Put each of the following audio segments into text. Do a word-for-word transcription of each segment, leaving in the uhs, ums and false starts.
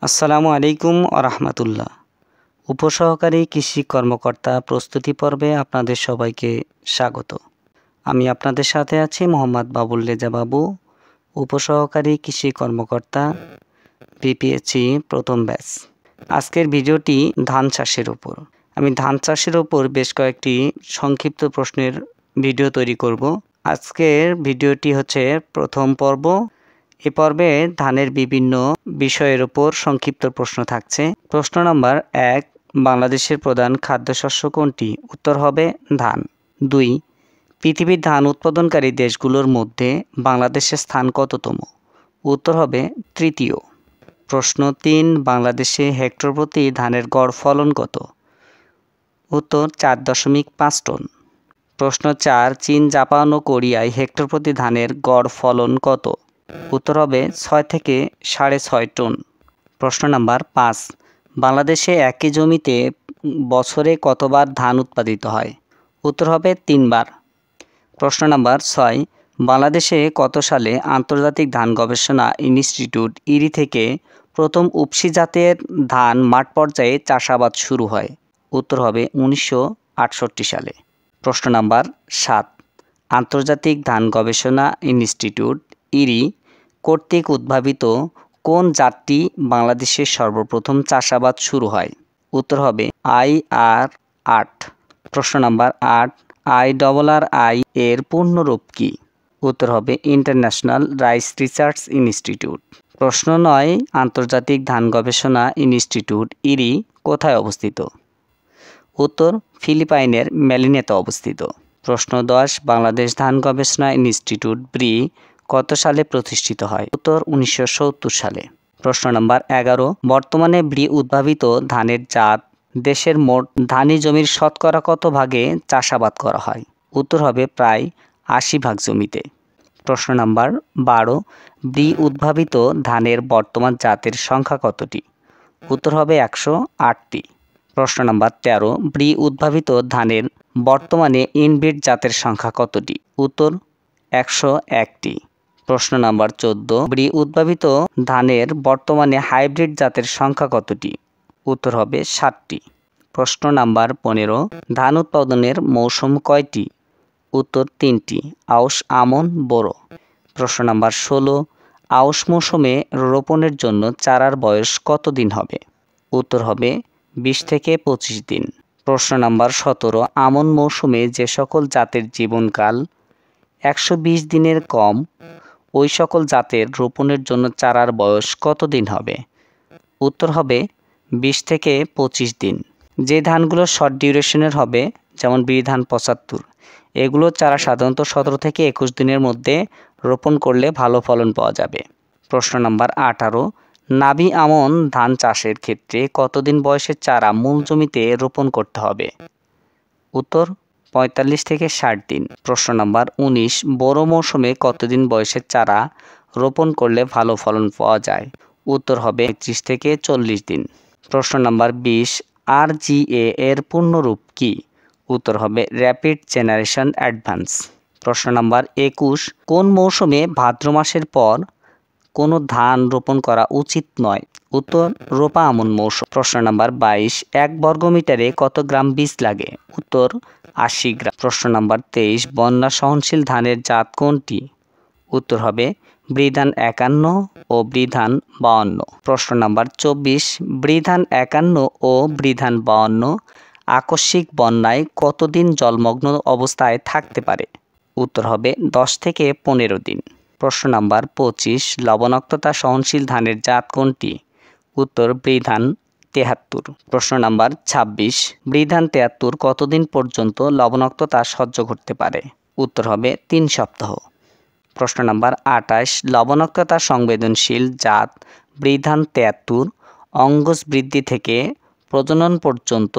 আসসালামু আলাইকুম ওয়া রাহমাতুল্লাহ। উপসহকারী কৃষি কর্মকর্তা প্রস্তুতি পর্বে আপনাদের সবাইকে স্বাগত। আমি আপনাদের সাথে আছি মোহাম্মদ বাবুল রেজা বাবু, উপসহকারী কৃষি কর্মকর্তা, বিপিএসসি প্রথম ব্যাচ। আজকের ভিডিওটি ধান চাষের উপর। আমি ধান চাষের উপর বেশ কয়েকটি সংক্ষিপ্ত প্রশ্নের ভিডিও তৈরি করব। আজকের ভিডিওটি হচ্ছে প্রথম পর্ব। এ পর্বে ধানের বিভিন্ন বিষয়ের উপর সংক্ষিপ্ত প্রশ্ন থাকছে। প্রশ্ন নাম্বার এক, বাংলাদেশের প্রধান খাদ্যশস্য কোনটি? উত্তর হবে ধান। দুই, পৃথিবীর ধান উৎপাদনকারী দেশগুলোর মধ্যে বাংলাদেশের স্থান কততম? উত্তর হবে তৃতীয়। প্রশ্ন তিন, বাংলাদেশে হেক্টর প্রতি ধানের গড় ফলন কত? উত্তর চার দশমিক পাঁচ টন। প্রশ্ন চার, চীন, জাপান ও কোরিয়ায় হেক্টর প্রতি ধানের গড় ফলন কত? উত্তর হবে ছয় থেকে সাড়ে ছয় টন। প্রশ্ন নাম্বার পাঁচ, বাংলাদেশে একই জমিতে বছরে কতবার ধান উৎপাদিত হয়? উত্তর হবে তিনবার। প্রশ্ন নাম্বার ছয়, বাংলাদেশে কত সালে আন্তর্জাতিক ধান গবেষণা ইনস্টিটিউট ইরি থেকে প্রথম উপসি জাতের ধান মাঠ পর্যায়ে চাষাবাদ শুরু হয়? উত্তর হবে উনিশশো আটষট্টি সালে। প্রশ্ন নাম্বার সাত, আন্তর্জাতিক ধান গবেষণা ইনস্টিটিউট ইরি কর্তৃক উদ্ভাবিত কোন জাতটি বাংলাদেশে সর্বপ্রথম চাষাবাদ শুরু হয়? উত্তর হবে আই আর আট। প্রশ্ন নাম্বার আট, আই ডবল আর আই এর পূর্ণরূপ কি? উত্তর হবে ইন্টারন্যাশনাল রাইস রিসার্চ ইনস্টিটিউট। প্রশ্ন নয়, আন্তর্জাতিক ধান গবেষণা ইনস্টিটিউট ইরি কোথায় অবস্থিত? উত্তর ফিলিপাইনের ম্যালিনেতে অবস্থিত। প্রশ্ন দশ, বাংলাদেশ ধান গবেষণা ইনস্টিটিউট ব্রি কত সালে প্রতিষ্ঠিত হয়? উত্তর উনিশশো সত্তর সালে। প্রশ্ন নাম্বার এগারো, বর্তমানে ব্রি উদ্ভাবিত ধানের জাত দেশের মোট ধানি জমির শতকরা কত ভাগে চাষাবাদ করা হয়? উত্তর হবে প্রায় আশি ভাগ জমিতে। প্রশ্ন নাম্বার বারো, ব্রি উদ্ভাবিত ধানের বর্তমান জাতের সংখ্যা কতটি? উত্তর হবে একশো আটটি। প্রশ্ন নাম্বার তেরো, ব্রি উদ্ভাবিত ধানের বর্তমানে ইনব্রিড জাতের সংখ্যা কতটি? উত্তর একশো একটি। প্রশ্ন নাম্বার চোদ্দ, ব্রি উদ্ভাবিত ধানের বর্তমানে হাইব্রিড জাতের সংখ্যা কতটি? উত্তর হবে ষাটটি। প্রশ্ন নাম্বার পনেরো, ধান উৎপাদনের মৌসুম কয়টি? উত্তর তিনটি, আউশ, আমন, বোরো। প্রশ্ন নাম্বার ষোলো, আউশ মৌসুমে রোপণের জন্য চারার বয়স কত দিন হবে? উত্তর হবে বিশ থেকে পঁচিশ দিন। প্রশ্ন নাম্বার সতেরো, আমন মৌসুমে যে সকল জাতের জীবনকাল একশো বিশ দিনের কম ওই সকল জাতের রোপণের জন্য চারার বয়স কত দিন হবে? উত্তর হবে বিশ থেকে পঁচিশ দিন। যে ধানগুলো শর্ট ডিউরেশনের হবে, যেমন ব্রি ধান পঁচাত্তর, এগুলো চারা সাধারণত সতেরো থেকে একুশ দিনের মধ্যে রোপণ করলে ভালো ফলন পাওয়া যাবে। প্রশ্ন নাম্বার আঠারো, নাবি আমন ধান চাষের ক্ষেত্রে কতদিন বয়সের চারা মূল জমিতে রোপণ করতে হবে? উত্তর পঁয়তাল্লিশ থেকে ষাট দিন। প্রশ্ন নাম্বার উনিশ, বোরো মৌসুমে কতদিন বয়সের চারা রোপণ করলে ভালো ফলন পাওয়া যায়? উত্তর হবে ত্রিশ থেকে চল্লিশ দিন। প্রশ্ন নাম্বার বিশ, আর জি এ এর পূর্ণরূপ কি? উত্তর হবে র্যাপিড জেনারেশন অ্যাডভান্স। প্রশ্ন নাম্বার একুশ, কোন মৌসুমে ভাদ্র মাসের পর কোনো ধান রোপণ করা উচিত নয়? উত্তর রোপা আমন মৌসুম। প্রশ্ন নাম্বার বাইশ, এক বর্গমিটারে কত গ্রাম বীজ লাগে? উত্তর আশি গ্রাম। প্রশ্ন নাম্বার তেইশ, বন্যা সহনশীল ধানের জাত কোনটি? উত্তর হবে ব্রি ধান একান্ন ও ব্রি ধান বাউন্ন। প্রশ্ন নাম্বার চব্বিশ, ব্রি ধান একান্ন ও ব্রি ধান বাউন্ন আকস্মিক বন্যায় কতদিন জলমগ্ন অবস্থায় থাকতে পারে? উত্তর হবে দশ থেকে পনেরো দিন। প্রশ্ন নাম্বার পঁচিশ, লবণাক্ততা সহনশীল ধানের জাত কোনটি? উত্তর ব্রি ধান তেহাত্তর। প্রশ্ন নাম্বার ছাব্বিশ, ব্রি ধান তেহাত্তর কতদিন পর্যন্ত লবণাক্ততা সহ্য করতে পারে? উত্তর হবে তিন সপ্তাহ। প্রশ্ন নাম্বার আটাশ, লবণাক্ততা সংবেদনশীল জাত ব্রি ধান তেহাত্তর অঙ্কুশ বৃদ্ধি থেকে প্রজনন পর্যন্ত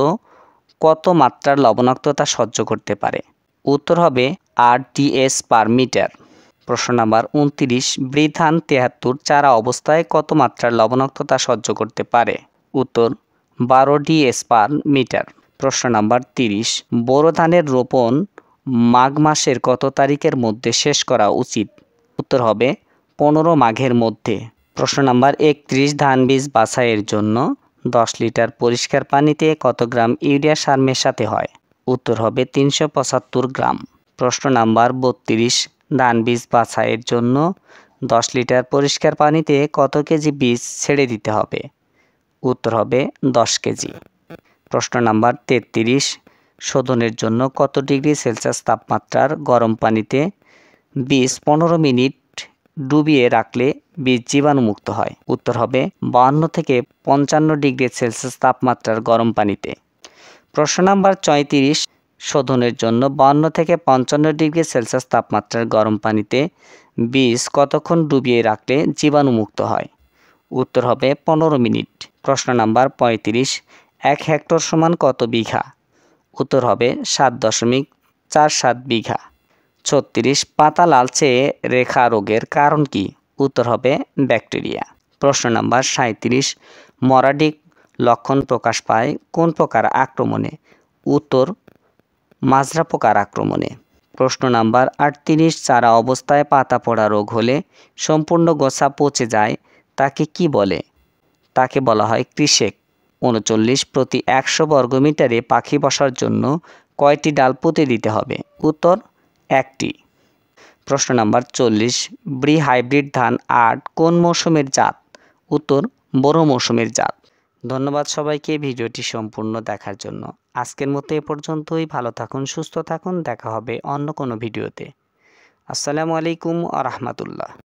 কত মাত্রার লবণাক্ততা সহ্য করতে পারে? উত্তর হবে আট ডিএস পার মিটার। প্রশ্ন নাম্বার উনত্রিশ, ব্রি ধান তেহাত্তর চারা অবস্থায় কত মাত্রার লবণাক্ততা সহ্য করতে পারে? উত্তর বারো ডিএস পার মিটার। প্রশ্ন নাম্বার তিরিশ, বোরো ধানের রোপণ মাঘ মাসের কত তারিখের মধ্যে শেষ করা উচিত? উত্তর হবে পনেরো মাঘের মধ্যে। প্রশ্ন নাম্বার একত্রিশ, ধান বীজ বাছাইয়ের জন্য দশ লিটার পরিষ্কার পানিতে কত গ্রাম ইউরিয়া সার মেশাতে হয়? উত্তর হবে তিনশো পঁচাত্তর গ্রাম। প্রশ্ন নাম্বার বত্রিশ, ধান বীজ বাছাইয়ের জন্য দশ লিটার পরিষ্কার পানিতে কত কেজি বীজ ছেড়ে দিতে হবে? উত্তর হবে দশ কেজি। প্রশ্ন নাম্বার তেত্রিশ, শোধনের জন্য কত ডিগ্রি সেলসিয়াস তাপমাত্রার গরম পানিতে বীজ পনেরো মিনিট ডুবিয়ে রাখলে বীজ জীবাণুমুক্ত হয়? উত্তর হবে বাহান্ন থেকে পঞ্চান্ন ডিগ্রি সেলসিয়াস তাপমাত্রার গরম পানিতে। প্রশ্ন নাম্বার চৌত্রিশ, শোধনের জন্য বাহান্ন থেকে পঞ্চান্ন ডিগ্রি সেলসিয়াস তাপমাত্রার গরম পানিতে বীজ কতক্ষণ ডুবিয়ে রাখলে জীবাণুমুক্ত হয়? উত্তর হবে পনেরো মিনিট। প্রশ্ন নাম্বার পঁয়ত্রিশ, এক হেক্টর সমান কত বিঘা? উত্তর হবে সাত দশমিক চার সাত বিঘা। ছত্রিশ, পাতা লালচে রেখা রোগের কারণ কি? উত্তর হবে ব্যাকটেরিয়া। প্রশ্ন নাম্বার সাঁইত্রিশ, মরাডিক লক্ষণ প্রকাশ পায় কোন প্রকার আক্রমণে? উত্তর মাজরা পোকার আক্রমণে। প্রশ্ন নাম্বার আটত্রিশ, চারা অবস্থায় পাতা পড়া রোগ হলে সম্পূর্ণ গোছা পচে যায় তাকে কি বলে? তাকে বলা হয় কৃষেক। উনচল্লিশ, প্রতি একশো বর্গমিটারে পাখি বসার জন্য কয়টি ডাল পুঁতে দিতে হবে? উত্তর একটি। প্রশ্ন নাম্বার চল্লিশ, ব্রি হাইব্রিড ধান আট কোন মৌসুমের জাত? উত্তর বোরো মৌসুমের জাত। ধন্যবাদ সবাইকে ভিডিওটি সম্পূর্ণ দেখার জন্য। আজকের মতো এ পর্যন্তই। ভালো থাকুন, সুস্থ থাকুন, দেখা হবে অন্য কোনো ভিডিওতে। আসসালামু আলাইকুম ওয়া রাহমাতুল্লাহ।